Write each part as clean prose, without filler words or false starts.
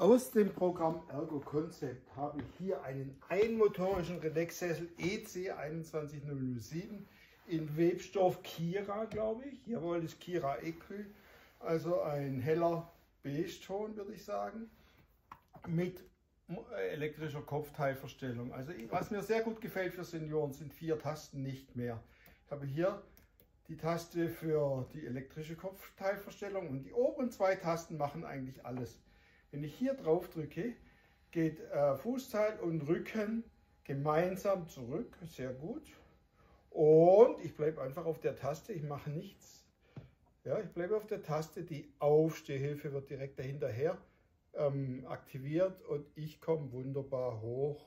Aus dem Programm Ergo Concept habe ich hier einen einmotorischen Relax-Sessel EC 21007 in Webstoff Kira, glaube ich. Jawohl, ist Kira Equi, also ein heller Beige-Ton, würde ich sagen, mit elektrischer Kopfteilverstellung. Also was mir sehr gut gefällt für Senioren sind 4 Tasten, nicht mehr. Ich habe hier die Taste für die elektrische Kopfteilverstellung und die oberen 2 Tasten machen eigentlich alles. Wenn ich hier drauf drücke, geht Fußteil und Rücken gemeinsam zurück, sehr gut. Und ich bleibe einfach auf der Taste, ich mache nichts. Ja, ich bleibe auf der Taste, die Aufstehhilfe wird direkt dahinterher aktiviert und ich komme wunderbar hoch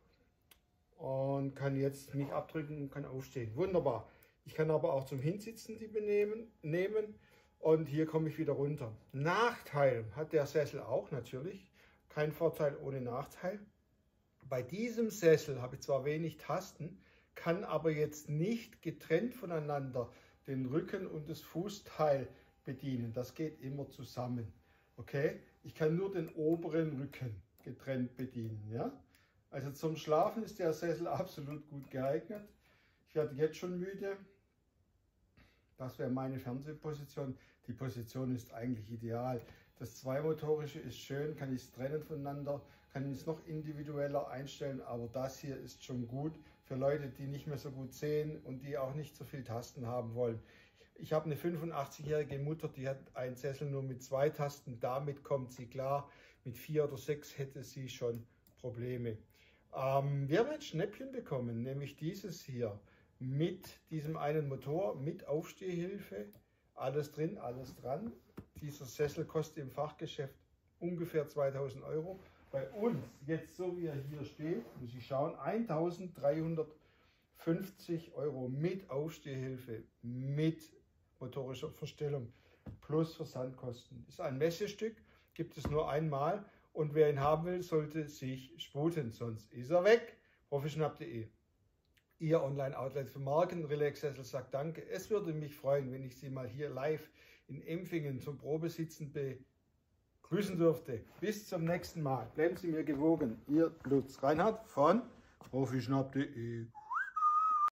und kann jetzt mich abdrücken und kann aufstehen. Wunderbar. Ich kann aber auch zum Hinsitzen die nehmen und hier komme ich wieder runter. Nachteil hat der Sessel auch natürlich. Kein Vorteil ohne Nachteil. Bei diesem Sessel habe ich zwar wenig Tasten, kann aber jetzt nicht getrennt voneinander den Rücken und das Fußteil bedienen. Das geht immer zusammen. Okay? Ich kann nur den oberen Rücken getrennt bedienen. Ja? Also zum Schlafen ist der Sessel absolut gut geeignet. Ich werde jetzt schon müde. Das wäre meine Fernsehposition. Die Position ist eigentlich ideal. Das zweimotorische ist schön, kann ich es trennen voneinander, kann ich es noch individueller einstellen, aber das hier ist schon gut für Leute, die nicht mehr so gut sehen und die auch nicht so viel Tasten haben wollen. Ich habe eine 85-jährige Mutter, die hat einen Sessel nur mit 2 Tasten, damit kommt sie klar. Mit 4 oder 6 hätte sie schon Probleme. Wir haben ein Schnäppchen bekommen, nämlich dieses hier mit diesem einen Motor, mit Aufstehhilfe, alles drin, alles dran. Dieser Sessel kostet im Fachgeschäft ungefähr 2000 Euro. Bei uns, jetzt so wie er hier steht, muss ich schauen, 1350 Euro mit Aufstehhilfe, mit motorischer Verstellung plus Versandkosten. Ist ein Messestück, gibt es nur einmal und wer ihn haben will, sollte sich sputen, sonst ist er weg. Profischnapp.de. Ihr Online-Outlet für Marken. Relax-Sessel sagt Danke. Es würde mich freuen, wenn ich Sie mal hier live in Empfingen zum Probesitzen begrüßen dürfte. Bis zum nächsten Mal. Bleiben Sie mir gewogen. Ihr Lutz Reinhardt von Profischnapp.de.